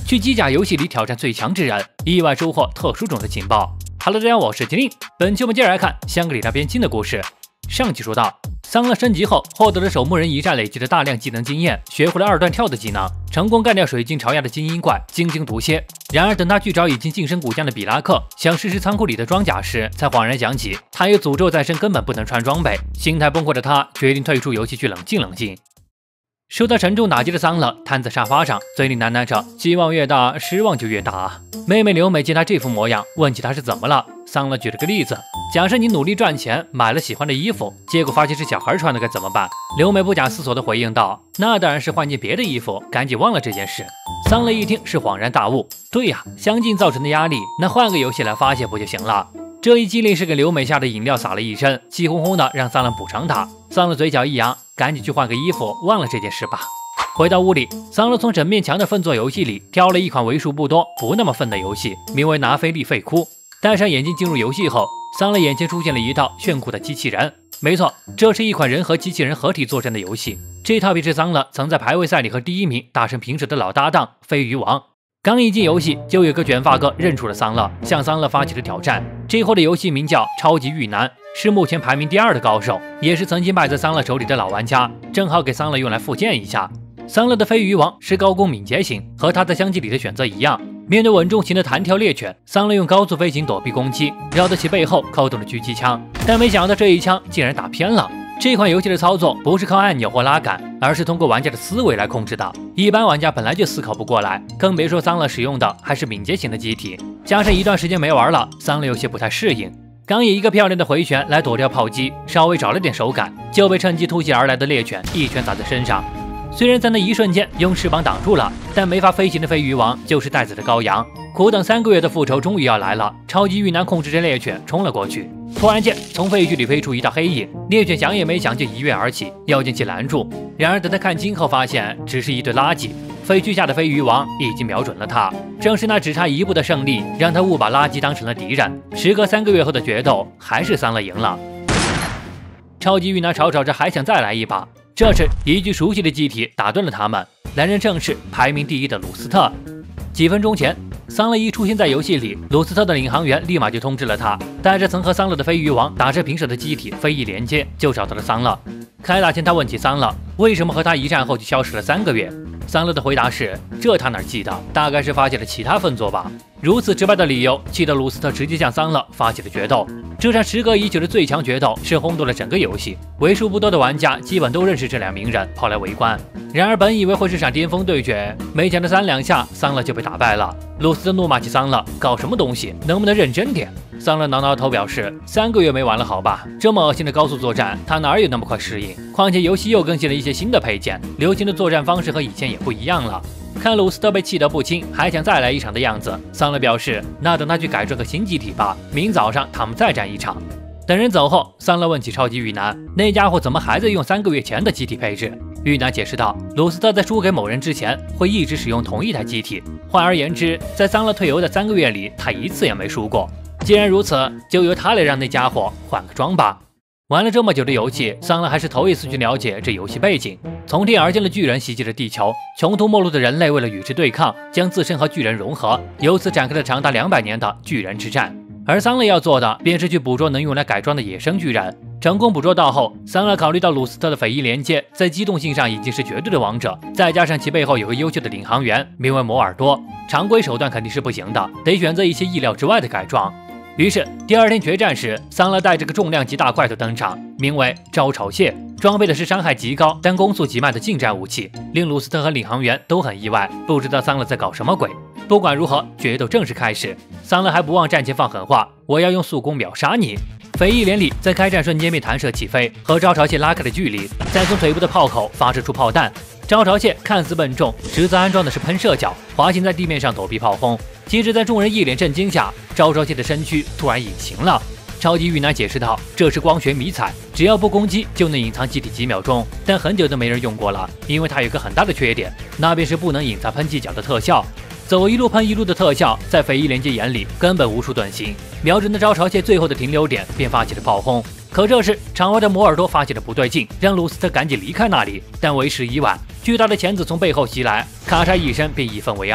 去机甲游戏里挑战最强之人，意外收获特殊种的情报。Hello， 大家好，我是金令。本期我们接着来看香格里拉边境的故事。上期说到，桑勒升级后获得了守墓人一战累积的大量技能经验，学会了2段跳的技能，成功干掉水晶潮压的精英怪，精精毒蝎。然而等他去找已经晋升古将的比拉克，想试试仓库里的装甲时，才恍然想起他有诅咒在身，根本不能穿装备。心态崩溃的他决定退出游戏去冷静冷静。受到沉重打击的桑勒瘫在沙发上，嘴里喃喃着：“希望越大，失望就越大。”妹妹刘美见他这副模样，问起他是怎么了。桑勒举了个例子：“假设你努力赚钱，买了喜欢的衣服，结果发现是小孩穿的，该怎么办？”刘美不假思索地回应道：“那当然是换件别的衣服，赶紧忘了这件事。”桑勒一听是恍然大悟：“对呀，相近造成的压力，那换个游戏来发泄不就行了？”这一激励是给刘美下的饮料洒了一身，气哄哄的让桑勒补偿他。桑勒嘴角一扬，赶紧去换个衣服，忘了这件事吧。回到屋里，桑勒从整面墙的粪作游戏里挑了一款为数不多不那么粪的游戏，名为拿菲利费哭。戴上眼镜进入游戏后，桑勒眼前出现了一套炫酷的机器人。没错，这是一款人和机器人合体作战的游戏。这套便是桑勒曾在排位赛里和第1名打成平手的老搭档飞鱼王。刚一进游戏，就有个卷发哥认出了桑勒，向桑勒发起了挑战。这货的游戏名叫超级玉男，是目前排名第2的高手，也是曾经败在桑勒手里的老玩家，正好给桑勒用来复健一下。桑勒的飞鱼王是高攻敏捷型，和他在相机里的选择一样。面对稳重型的弹跳猎犬，桑勒用高速飞行躲避攻击，绕得其背后扣动了狙击枪，但没想到这一枪竟然打偏了。这款游戏的操作不是靠按钮或拉杆，而是通过玩家的思维来控制的。一般玩家本来就思考不过来，更别说桑勒使用的还是敏捷型的机体。加上一段时间没玩了，桑勒有些不太适应。刚以一个漂亮的回旋来躲掉炮击，稍微找了点手感，就被趁机突袭而来的猎犬一拳打在身上。虽然在那一瞬间用翅膀挡住了，但没法飞行的飞鱼王就是待宰的羔羊。苦等3个月的复仇终于要来了，超级玉男控制着猎犬冲了过去。突然间，从废墟里飞出一道黑影，猎犬想也没想就一跃而起，要将其拦住。然而等他看清后，发现只是一堆垃圾。废墟下的飞鱼王已经瞄准了他，正是那只差一步的胜利，让他误把垃圾当成了敌人。时隔3个月后的决斗，还是桑勒赢了。超级玉男吵吵着还想再来一把，这时一具熟悉的机体打断了他们，来人正是排名第1的鲁斯特。几分钟前，桑勒一出现在游戏里，鲁斯特的领航员立马就通知了他，带着曾和桑勒的飞鱼王打成平手的机体飞翼连接，就找到了桑勒。开打前，他问起桑勒为什么和他一战后就消失了3个月。桑勒的回答是：这他哪记得，大概是发现了其他分作吧。如此直白的理由，气得鲁斯特直接向桑勒发起了决斗。这场时隔已久的最强决斗是轰动了整个游戏，为数不多的玩家基本都认识这2名人，跑来围观。然而本以为会是场巅峰对决，没想到3两下桑勒就被打败了。鲁斯特怒骂起桑勒：搞什么东西，能不能认真点？桑勒挠挠头表示：3个月没玩了好吧，这么恶心的高速作战，他哪有那么快适应？况且游戏又更新了一些新的配件，流行的作战方式和以前也不一样了。看鲁斯特被气得不轻，还想再来一场的样子，桑勒表示：那等他去改装个新机体吧，明早上他们再战一场。等人走后，桑勒问起超级玉男，那家伙怎么还在用3个月前的机体配置？玉男解释道，鲁斯特在输给某人之前，会一直使用同一台机体。换而言之，在桑勒退游的3个月里，他一次也没输过。既然如此，就由他来让那家伙换个装吧。玩了这么久的游戏，桑勒还是头一次去了解这游戏背景。从天而降的巨人袭击了地球，穷途末路的人类为了与之对抗，将自身和巨人融合，由此展开了长达200年的巨人之战。而桑勒要做的便是去捕捉能用来改装的野生巨人。成功捕捉到后，桑勒考虑到鲁斯特的匪夷连接在机动性上已经是绝对的王者，再加上其背后有个优秀的领航员，名为摩尔多，常规手段肯定是不行的，得选择一些意料之外的改装。于是第2天决战时，桑勒带着个重量级大块头登场，名为招潮蟹，装备的是伤害极高但攻速极慢的近战武器，令鲁斯特和领航员都很意外，不知道桑勒在搞什么鬼。不管如何，决斗正式开始，桑勒还不忘战前放狠话：我要用速攻秒杀你。匪翼连理在开战瞬间便弹射起飞，和招潮蟹拉开了距离，再从腿部的炮口发射出炮弹。招潮蟹看似笨重，实则安装的是喷射脚，滑行在地面上躲避炮轰。其实，在众人一脸震惊下，招潮蟹的身躯突然隐形了。超级玉男解释道：这是光学迷彩，只要不攻击就能隐藏机体几秒钟，但很久都没人用过了，因为它有个很大的缺点，那便是不能隐藏喷气脚的特效。走一路喷一路的特效，在匪夷连接眼里根本无处遁形，瞄准的招潮蟹最后的停留点便发起了炮轰。可这时场外的摩尔多发现了不对劲，让鲁斯特赶紧离开那里，但为时已晚，巨大的钳子从背后袭来，咔嚓一声便一分为二。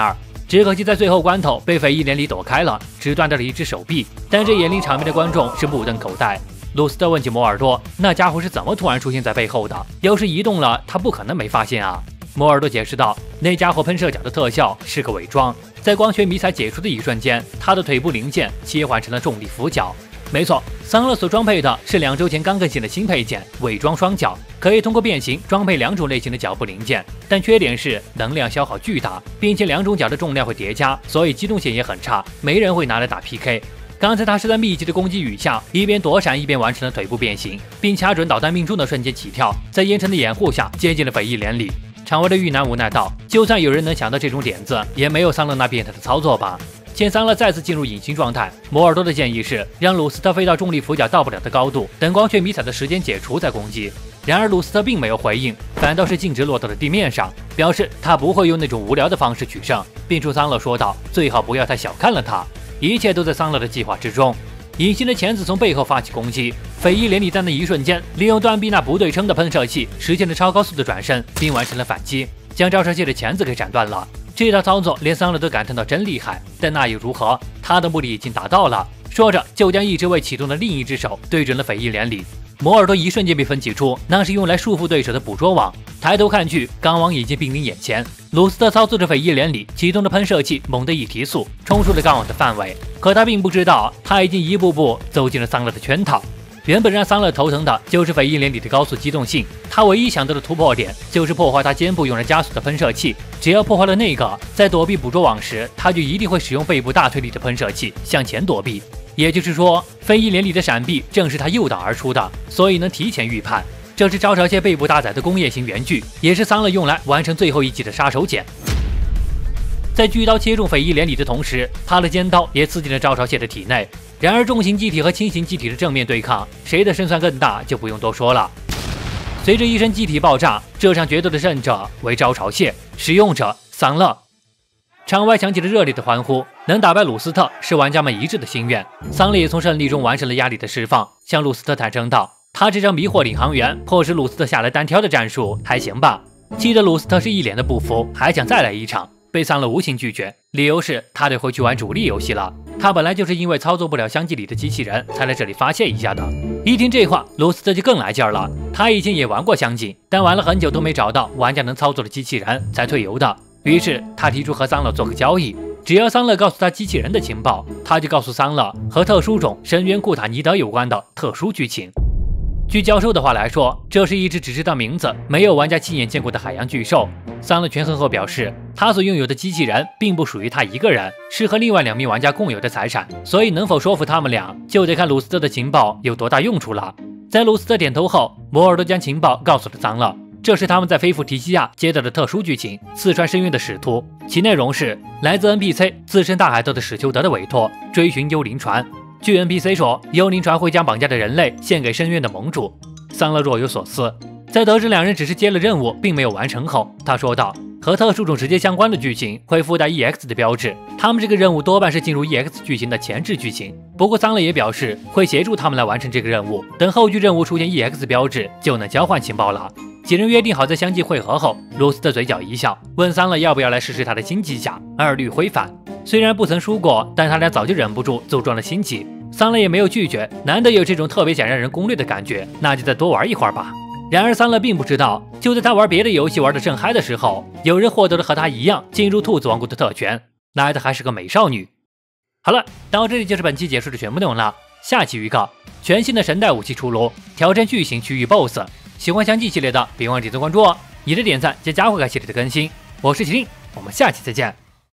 只可惜在最后关头被匪夷连理躲开了，只断掉了一只手臂。但这眼临场面的观众是目瞪口呆。鲁斯特问起摩尔多，那家伙是怎么突然出现在背后的？要是移动了，他不可能没发现啊。摩尔多解释道，那家伙喷射脚的特效是个伪装，在光学迷彩解除的一瞬间，他的腿部零件切换成了重力俯角。没错，桑勒所装配的是2周前刚更新的新配件伪装双脚，可以通过变形装配2种类型的脚部零件，但缺点是能量消耗巨大，并且2种脚的重量会叠加，所以机动性也很差，没人会拿来打 PK。刚才他是在密集的攻击雨下，一边躲闪一边完成了腿部变形，并掐准导弹命中的瞬间起跳，在烟尘的掩护下接近了匪夷连理。场外的玉男无奈道，就算有人能想到这种点子，也没有桑勒那变态的操作吧。见桑勒再次进入隐形状态，摩尔多的建议是让鲁斯特飞到重力俯角到不了的高度，等光学迷彩的时间解除再攻击。然而鲁斯特并没有回应，反倒是径直落到了地面上，表示他不会用那种无聊的方式取胜，并冲桑勒说道，最好不要太小看了他。一切都在桑勒的计划之中。隐形的钳子从背后发起攻击，匪夷连理在那一瞬间利用断臂那不对称的喷射器实现了超高速的转身，并完成了反击，将照射器的钳子给斩断了。这套操作连桑勒都感叹到真厉害，但那又如何？他的目的已经达到了。说着就将一直未启动的另一只手对准了匪夷连理。摩尔多一瞬间被分解出，那是用来束缚对手的捕捉网。抬头看去，钢网已经濒临眼前。鲁斯特操作着匪夷连理，启动的喷射器猛地一提速，冲出了钢网的范围。可他并不知道，他已经一步步走进了桑勒的圈套。原本让桑勒头疼的就是匪夷连理的高速机动性，他唯一想到的突破点就是破坏他肩部用来加速的喷射器。只要破坏了那个，在躲避捕捉网时，他就一定会使用背部大推力的喷射器向前躲避。也就是说，匪夷连理的闪避正是他诱导而出的，所以能提前预判。这是招潮蟹背部搭载的工业型圆锯，也是桑勒用来完成最后一击的杀手锏。在巨刀切中匪夷连理的同时，他的尖刀也刺进了招潮蟹的体内。然而重型机体和轻型机体的正面对抗，谁的胜算更大就不用多说了。随着一声机体爆炸，这场决斗的胜者为招潮蟹，使用者桑勒。场外响起了热烈的欢呼，能打败鲁斯特是玩家们一致的心愿。桑勒也从胜利中完成了压力的释放，向鲁斯特坦诚道，他这招迷惑领航员，迫使鲁斯特下来单挑的战术还行吧。气得鲁斯特是一脸的不服，还想再来一场，被桑勒无情拒绝，理由是他得回去玩主力游戏了。他本来就是因为操作不了相机里的机器人才来这里发泄一下的。一听这话，鲁斯特就更来劲儿了。他以前也玩过相机，但玩了很久都没找到玩家能操作的机器人，才退游的。于是他提出和桑勒做个交易，只要桑勒告诉他机器人的情报，他就告诉桑勒和特殊种深渊库塔尼德有关的特殊剧情。据教授的话来说，这是一只只知道名字没有玩家亲眼见过的海洋巨兽。桑勒权衡后表示，他所拥有的机器人并不属于他一个人，是和另外2名玩家共有的财产，所以能否说服他们俩，就得看鲁斯特的情报有多大用处了。在鲁斯特点头后，摩尔多将情报告诉了桑勒，这是他们在菲弗提西亚接到的特殊剧情《刺穿深渊的使徒》，其内容是来自 NPC 自身大海斗的史丘德的委托，追寻幽灵船。据 NPC 说，幽灵船会将绑架的人类献给深渊的盟主。桑勒若有所思，在得知2人只是接了任务，并没有完成后，他说道，和特殊种直接相关的剧情会附带 EX 的标志，他们这个任务多半是进入 EX 剧情的前置剧情。不过桑勒也表示会协助他们来完成这个任务，等后续任务出现 EX 标志，就能交换情报了。几人约定好在相继会合后，鲁斯特嘴角一笑，问桑勒要不要来试试他的新机甲二律灰帆。虽然不曾输过，但他俩早就忍不住组装了新机。桑勒也没有拒绝，难得有这种特别想让人攻略的感觉，那就再多玩一会儿吧。然而桑勒并不知道，就在他玩别的游戏玩得正嗨的时候，有人获得了和他一样进入兔子王国的特权，来的还是个美少女。好了，到这里就是本期解说的全部内容了。下期预告：全新的神代武器出炉，挑战巨型区域 BOSS。喜欢详细系列的，别忘了点赞关注哦！你的点赞将加快该系列的更新。我是麒麟，我们下期再见。